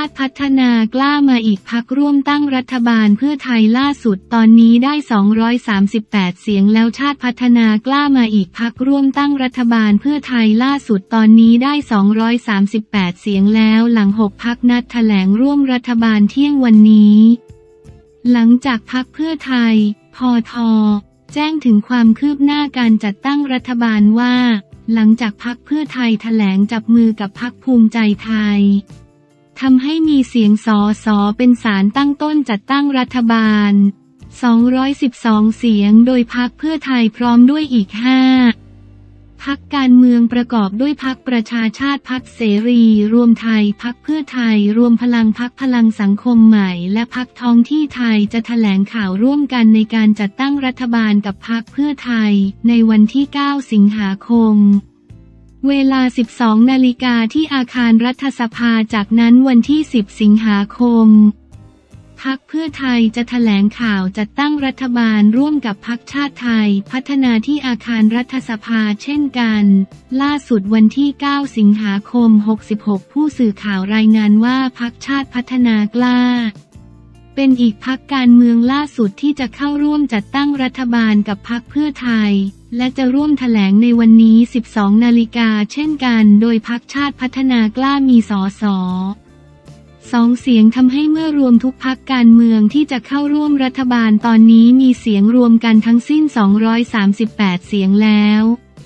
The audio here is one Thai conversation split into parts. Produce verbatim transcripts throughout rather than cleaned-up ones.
าติพัฒนากล้ามาอีกพรรคร่วมตั้งรัฐบาลเพื่อไทยล่าสุดตอนนี้ได้สองร้อยสามสิบแปดเสียงแล้วชาติพัฒนากล้ามาอีกพรรคร่วมตั้งรัฐบาลเพื่อไทยล่าสุดตอนนี้ได้สองร้อยสามสิบแปดเสียงแล้วหลังหกพรรคนัดแถลงร่วมรัฐบาลเที่ยงวันนี้หลังจากพรรคเพื่อไทยพท.แจ้งถึงความคืบหน้าการจัดตั้งรัฐบาลว่าหลังจากพรรคเพื่อไทยแถลงจับมือกับพรรคภูมิใจไทยทำให้มีเสียงสอสอเป็นศาลตั้งต้นจัดตั้งรัฐบาลสองร้อยสิบสองเสียงโดยพรรคเพื่อไทยพร้อมด้วยอีกห้าพรรคการเมืองประกอบด้วยพรรคประชาชาติพรรคเสรีรวมไทยพรรคเพื่อไทยรวมพลังพรรคพลังสังคมใหม่และพรรคท้องที่ไทยจะแถลงข่าวร่วมกันในการจัดตั้งรัฐบาลกับพรรคเพื่อไทยในวันที่เก้าสิงหาคมเวลา สิบสองนาฬิกาที่อาคารรัฐสภาจากนั้นวันที่สิบสิงหาคมพรรคเพื่อไทยจะแถลงข่าวจัดตั้งรัฐบาลร่วมกับพรรคชาติไทยพัฒนาที่อาคารรัฐสภาเช่นกันล่าสุดวันที่เก้าสิงหาคมหกสิบหกผู้สื่อข่าวรายงานว่าพรรคชาติพัฒนากล้าเป็นอีกพรรคการเมืองล่าสุดที่จะเข้าร่วมจัดตั้งรัฐบาลกับพรรคเพื่อไทยและจะร่วมแถลงในวันนี้ สิบสองนาฬิกาเช่นกันโดยพรรคชาติพัฒนากล้ามีสสสองเสียงทำให้เมื่อรวมทุกพรรคการเมืองที่จะเข้าร่วมรัฐบาลตอนนี้มีเสียงรวมกันทั้งสิ้นสองร้อยสามสิบแปดเสียงแล้ว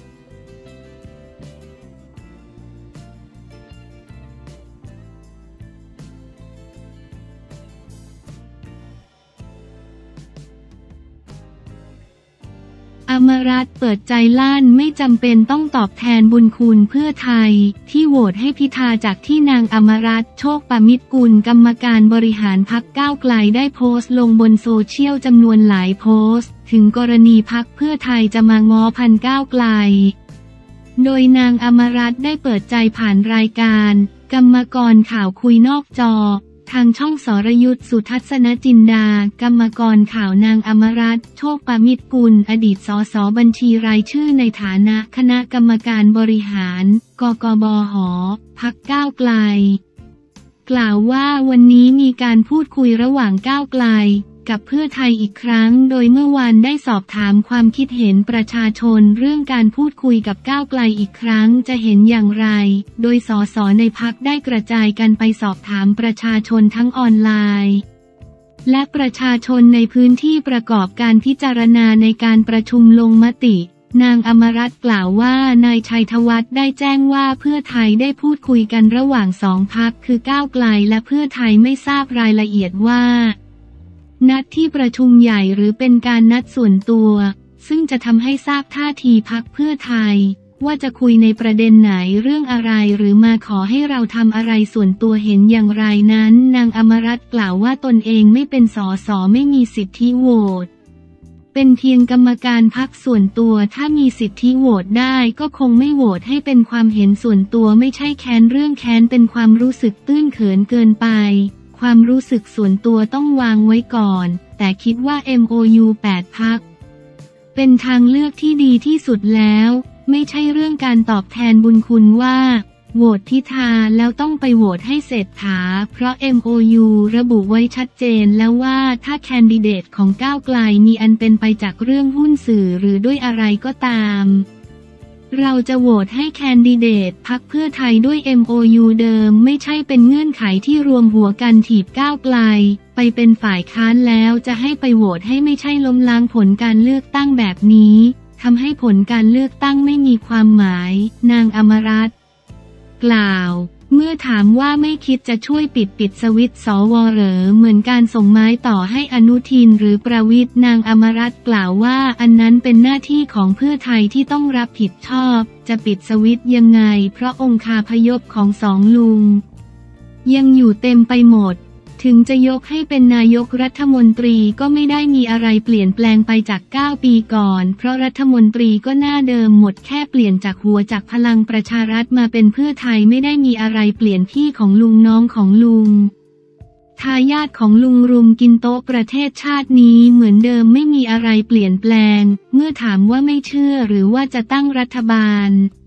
อมรัตน์เปิดใจลั่นไม่จำเป็นต้องตอบแทนบุญคุณเพื่อไทยที่โหวตให้พิธาจากที่นางอมรัตน์โชคปมิตรกุลกรรมการบริหารพรรคก้าวไกลได้โพสต์ลงบนโซเชียลจำนวนหลายโพสต์ถึงกรณีพรรคเพื่อไทยจะมาง้อพันก้าวไกลโดยนางอมรัตน์ได้เปิดใจผ่านรายการกรรมกรข่าวคุยนอกจอทางช่องสรยุทธสุทัศนจินดากรรมกรข่าวนางอมรัตน์โชคปมิตรกุลอดีตสสบัญชีรายชื่อในฐานะคณะกรรมการบริหารกกบห.พรรคก้าวไกลกล่าวว่าวันนี้มีการพูดคุยระหว่างก้าวไกลกับเพื่อไทยอีกครั้งโดยเมื่อวานได้สอบถามความคิดเห็นประชาชนเรื่องการพูดคุยกับก้าวไกลอีกครั้งจะเห็นอย่างไรโดยสสในพรรคได้กระจายกันไปสอบถามประชาชนทั้งออนไลน์และประชาชนในพื้นที่ประกอบการพิจารณาในการประชุมลงมตินางอมรัตน์กล่าวว่านายชัยธวัฒน์ได้แจ้งว่าเพื่อไทยได้พูดคุยกันระหว่างสองพรรคคือก้าวไกลและเพื่อไทยไม่ทราบรายละเอียดว่านัดที่ประชุมใหญ่หรือเป็นการนัดส่วนตัวซึ่งจะทำให้ทราบท่าทีพรรคเพื่อไทยว่าจะคุยในประเด็นไหนเรื่องอะไรหรือมาขอให้เราทำอะไรส่วนตัวเห็นอย่างไรนั้นนางอมรัตน์กล่าวว่าตนเองไม่เป็นสสไม่มีสิทธิโหวตเป็นเพียงกรรมการพรรคส่วนตัวถ้ามีสิทธิโหวตได้ก็คงไม่โหวตให้เป็นความเห็นส่วนตัวไม่ใช่แค้นเรื่องแค้นเป็นความรู้สึกตื้นเขินเกินไปความรู้สึกส่วนตัวต้องวางไว้ก่อนแต่คิดว่า เอ็ม โอ ยู แปด พรรคเป็นทางเลือกที่ดีที่สุดแล้วไม่ใช่เรื่องการตอบแทนบุญคุณว่าโหวตพิธาแล้วต้องไปโหวตให้เศรษฐาเพราะ เอ็ม โอ ยู ระบุไว้ชัดเจนแล้วว่าถ้าแคนดิเดตของก้าวไกลมีอันเป็นไปจากเรื่องหุ้นสื่อหรือด้วยอะไรก็ตามเราจะโหวตให้แคนดิเดตพรรคเพื่อไทยด้วย เอ็ม โอ ยู เดิมไม่ใช่เป็นเงื่อนไขที่รวมหัวกันถีบก้าวไกลไปเป็นฝ่ายค้านแล้วจะให้ไปโหวตให้ไม่ใช่ล้มล้างผลการเลือกตั้งแบบนี้ทำให้ผลการเลือกตั้งไม่มีความหมายนางอมรัตน์กล่าวเมื่อถามว่าไม่คิดจะช่วยปิดปิดสวิตช์สวเหรอเหมือนการส่งไม้ต่อให้อนุทินหรือประวิตรนางอมรัตน์กล่าวว่าอันนั้นเป็นหน้าที่ของเพื่อไทยที่ต้องรับผิดชอบจะปิดสวิตช์ยังไงเพราะองคาพยพของสองลุงยังอยู่เต็มไปหมดถึงจะยกให้เป็นนายกรัฐมนตรีก็ไม่ได้มีอะไรเปลี่ยนแปลงไปจากเก้าปีก่อนเพราะรัฐมนตรีก็หน้าเดิมหมดแค่เปลี่ยนจากหัวจากพลังประชารัฐมาเป็นเพื่อไทยไม่ได้มีอะไรเปลี่ยนพี่ของลุงน้องของลุงทายาทของลุงรุมกินโต๊ะประเทศชาตินี้เหมือนเดิมไม่มีอะไรเปลี่ยนแปลงเมื่อถามว่าไม่เชื่อหรือว่าจะตั้งรัฐบาล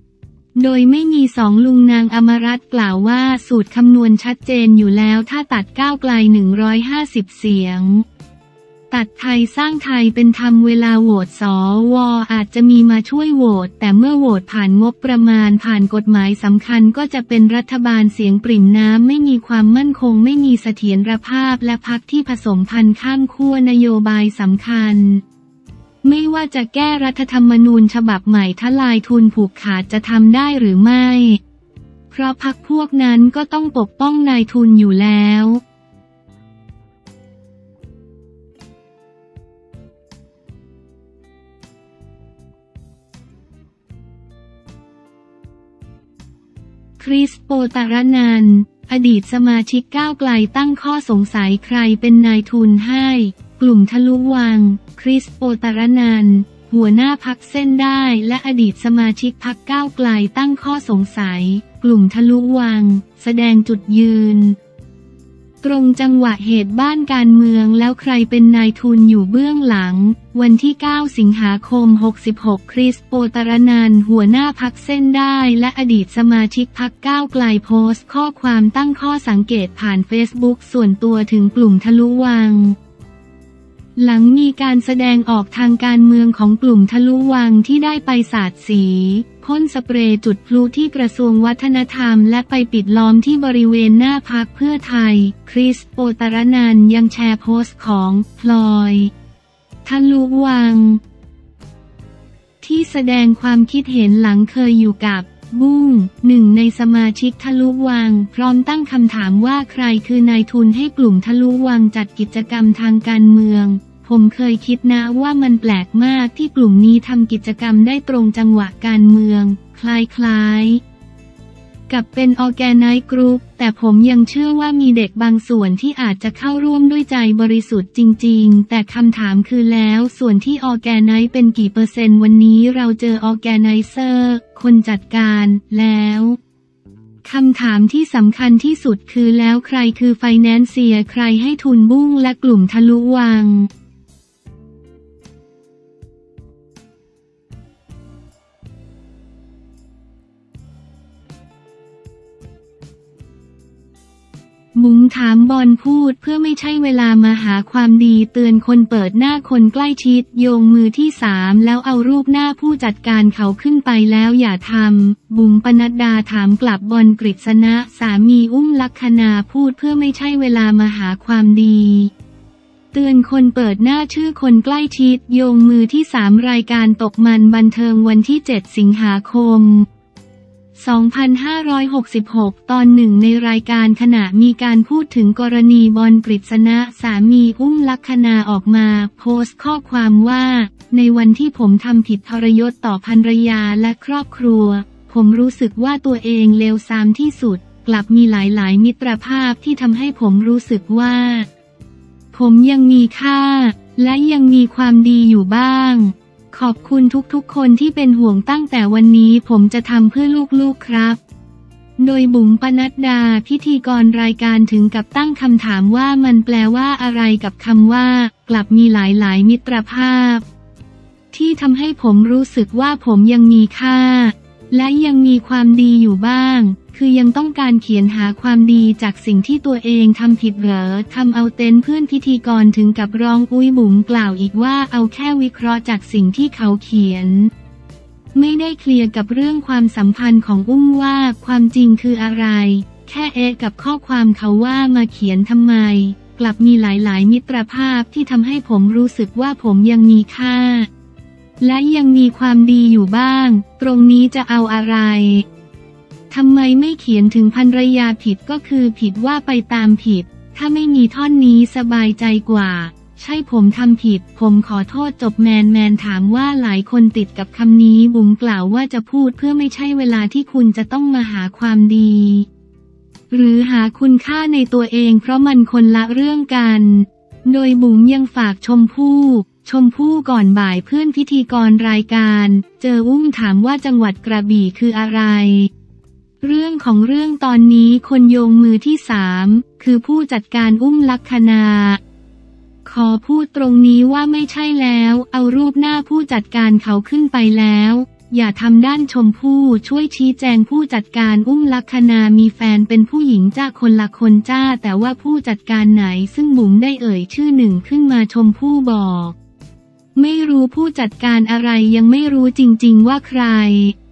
โดยไม่มีสองลุงนางอมรัตน์กล่าวว่าสูตรคำนวณชัดเจนอยู่แล้วถ้าตัดก้าวไกลหนึ่งร้อยห้าสิบเสียงตัดไทยสร้างไทยเป็นธรรมเวลาโหวตสวอาจจะมีมาช่วยโหวตแต่เมื่อโหวตผ่านงบประมาณผ่านกฎหมายสำคัญก็จะเป็นรัฐบาลเสียงปริ่มน้ำไม่มีความมั่นคงไม่มีเสถียรภาพและพรรคที่ผสมพันธุ์ข้ามขั้วนโยบายสำคัญไม่ว่าจะแก้รัฐธรรมนูญฉบับใหม่ทลายทุนผูกขาดจะทำได้หรือไม่เพราะพรรคพวกนั้นก็ต้องปกป้องนายทุนอยู่แล้วคริส โปตรนันท์อดีตสมาชิกก้าวไกลตั้งข้อสงสัยใครเป็นนายทุนให้กลุ่มทะลุวังคริส โปตรนันท์หัวหน้าพรรคเส้นได้และอดีตสมาชิกพรรคก้าวไกลตั้งข้อสงสัยกลุ่มทะลุวังแสดงจุดยืนตรงจังหวะเหตุบ้านการเมืองแล้วใครเป็นนายทุนอยู่เบื้องหลังวันที่เก้าสิงหาคมหกสิบหกคริส โปตรนันท์หัวหน้าพรรคเส้นได้และอดีตสมาชิกพรรคก้าวไกลโพสต์ข้อความตั้งข้อสังเกตผ่านเฟซบุ๊กส่วนตัวถึงกลุ่มทะลุวังหลังมีการแสดงออกทางการเมืองของกลุ่มทะลุวังที่ได้ไปสาดสีพ่นสเปรย์จุดพลุที่กระทรวงวัฒนธรรมและไปปิดล้อมที่บริเวณหน้าพรรคเพื่อไทยคริส โปตรนันท์ยังแชร์โพสต์ของพลอยทะลุวังที่แสดงความคิดเห็นหลังเคยอยู่กับบุ้งหนึ่งในสมาชิกทะลุวังพร้อมตั้งคำถามว่าใครคือนายทุนให้กลุ่มทะลุวังจัดกิจกรรมทางการเมืองผมเคยคิดนะว่ามันแปลกมากที่กลุ่มนี้ทำกิจกรรมได้ตรงจังหวะการเมืองคล้ายๆกับเป็นออร์แกไนซ์กรุ๊ปแต่ผมยังเชื่อว่ามีเด็กบางส่วนที่อาจจะเข้าร่วมด้วยใจบริสุทธิ์จริงๆแต่คำถามคือแล้วส่วนที่ออร์แกไนซ์เป็นกี่เปอร์เซ็นต์วันนี้เราเจอออร์แกไนเซอร์คนจัดการแล้วคำถามที่สำคัญที่สุดคือแล้วใครคือไฟแนนเซียร์ใครให้ทุนบุ้งและกลุ่มทะลุวังมุ้งถามบอลพูดเพื่อไม่ใช่เวลามาหาความดีเตือนคนเปิดหน้าคนใกล้ชิดโยงมือที่สามแล้วเอารูปหน้าผู้จัดการเขาขึ้นไปแล้วอย่าทำบุ๋มปนัดดาถามกลับบอลกฤษณะสามีอุ้มลักษณาพูดเพื่อไม่ใช่เวลามาหาความดีเตือนคนเปิดหน้าชื่อคนใกล้ชิดโยงมือที่สามรายการตกมันบันเทิงวันที่เจ็ดสิงหาคมสองพันห้าร้อยหกสิบหกตอนหนึ่งในรายการขณะมีการพูดถึงกรณีบอลกฤษณะสามีอุ้มลักษณาออกมาโพสต์ข้อความว่าในวันที่ผมทำผิดทรยศต่อภรรยาและครอบครัวผมรู้สึกว่าตัวเองเลวทรามที่สุดกลับมีหลายๆมิตรภาพที่ทำให้ผมรู้สึกว่าผมยังมีค่าและยังมีความดีอยู่บ้างขอบคุณทุกๆคนที่เป็นห่วงตั้งแต่วันนี้ผมจะทำเพื่อลูกๆครับโดยบุ๋มปนัดดาพิธีกรรายการถึงกับตั้งคำถามว่ามันแปลว่าอะไรกับคำว่ากลับมีหลายๆมิตรภาพที่ทำให้ผมรู้สึกว่าผมยังมีค่าและยังมีความดีอยู่บ้างคือยังต้องการเขียนหาความดีจากสิ่งที่ตัวเองทำผิดเหรอทำเอาเต้นเพื่อนพิธีกรถึงกับร้องอุ้ยบุ๋มกล่าวอีกว่าเอาแค่วิเคราะห์จากสิ่งที่เขาเขียนไม่ได้เคลียร์กับเรื่องความสัมพันธ์ของอุ้มว่าความจริงคืออะไรแค่เอะกับข้อความเขาว่ามาเขียนทำไมกลับมีหลายๆมิตรภาพที่ทำให้ผมรู้สึกว่าผมยังมีค่าและยังมีความดีอยู่บ้างตรงนี้จะเอาอะไรทำไมไม่เขียนถึงภรรยาผิดก็คือผิดว่าไปตามผิดถ้าไม่มีท่อนนี้สบายใจกว่าใช่ผมทำผิดผมขอโทษจบแมนแมนถามว่าหลายคนติดกับคำนี้บุ๋มกล่าวว่าจะพูดเพื่อไม่ใช่เวลาที่คุณจะต้องมาหาความดีหรือหาคุณค่าในตัวเองเพราะมันคนละเรื่องกันโดยบุ๋มยังฝากชมพู่ชมพู่ก่อนบ่ายเพื่อนพิธีกรรายการเจออุ้มถามว่าจังหวัดกระบี่คืออะไรเรื่องของเรื่องตอนนี้คนโยงมือที่สามคือผู้จัดการอุ้มลักษณาขอพูดตรงนี้ว่าไม่ใช่แล้วเอารูปหน้าผู้จัดการเขาขึ้นไปแล้วอย่าทำด้านชมพู่ช่วยชี้แจงผู้จัดการอุ้มลัคนามีแฟนเป็นผู้หญิงจ้าคนละคนจ้าแต่ว่าผู้จัดการไหนซึ่งบุ๋มได้เอ่ยชื่อหนึ่งขึ้นมาชมพู่บอกไม่รู้ผู้จัดการอะไรยังไม่รู้จริงๆว่าใคร